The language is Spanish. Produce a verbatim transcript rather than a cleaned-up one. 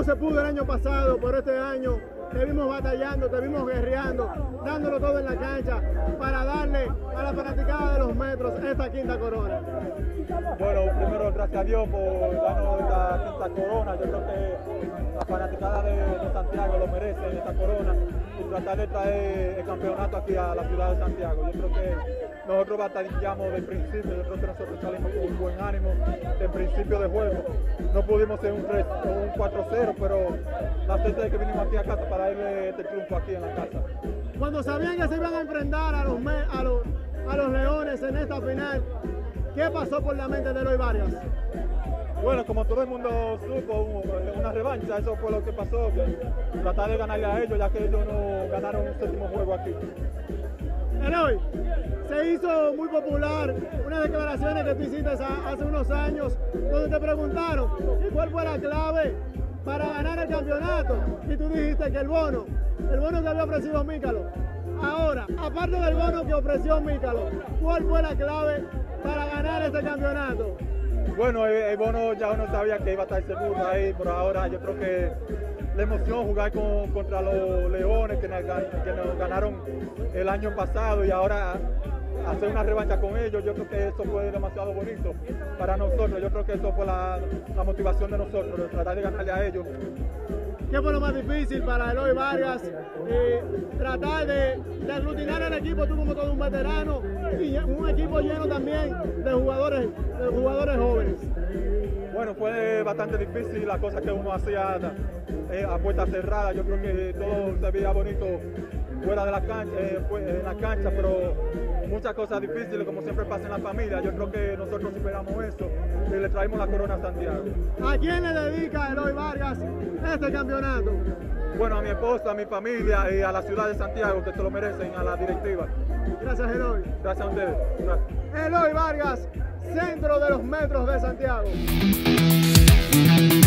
se pudo el año pasado, pero este año te vimos batallando, te vimos guerreando, dándolo todo en la cancha para darle a la fanaticada de los metros esta quinta corona. Bueno, primero gracias a Dios por darnos esta quinta corona. Yo creo que la fanaticada de, de Santiago lo merece, esta corona, y tratar de traer el campeonato aquí a la ciudad de Santiago. Yo creo que nosotros batallamos del principio, yo creo que nosotros salimos con un buen ánimo del principio de juego. No pudimos ser un, un cuatro cero, pero la suerte de que vinimos aquí a casa para darle este triunfo aquí en la casa. Cuando sabían que se iban a enfrentar a los, a los, a los Leones en esta final, ¿qué pasó por la mente de Eloy Vargas? Bueno, como todo el mundo supo, una revancha, eso fue lo que pasó, que tratar de ganarle a ellos, ya que ellos no ganaron un séptimo juego aquí. Eloy, se hizo muy popular unas declaraciones que tú hiciste hace unos años, donde te preguntaron cuál fue la clave para ganar el campeonato, y tú dijiste que el bono, el bono que había ofrecido Mícalo. Ahora, aparte del bono que ofreció Mícalo, ¿cuál fue la clave para ganar este campeonato? Bueno, el, el bono ya uno sabía que iba a estar seguro ahí, pero ahora yo creo que la emoción jugar con, contra los Leones que nos, que nos ganaron el año pasado y ahora hacer una revancha con ellos, yo creo que eso fue demasiado bonito para nosotros. Yo creo que eso fue la, la motivación de nosotros, de tratar de ganarle a ellos. ¿Qué fue lo más difícil para Eloy Vargas? Eh, tratar de, de aglutinar el equipo, tú como todo un veterano, y un equipo lleno también de jugadores, de jugadores jóvenes. Bueno, fue bastante difícil la cosa que uno hacía eh, a puerta cerrada. Yo creo que todo se veía bonito fuera de la cancha, eh, en la cancha, pero muchas cosas difíciles, como siempre pasa en la familia. Yo creo que nosotros superamos eso y le traemos la corona a Santiago. ¿A quién le dedica Eloy Vargas este campeonato? Bueno, a mi esposa, a mi familia y a la ciudad de Santiago, que se lo merecen, a la directiva. Gracias, Eloy. Gracias a ustedes. Gracias. Eloy Vargas, centro de los metros de Santiago.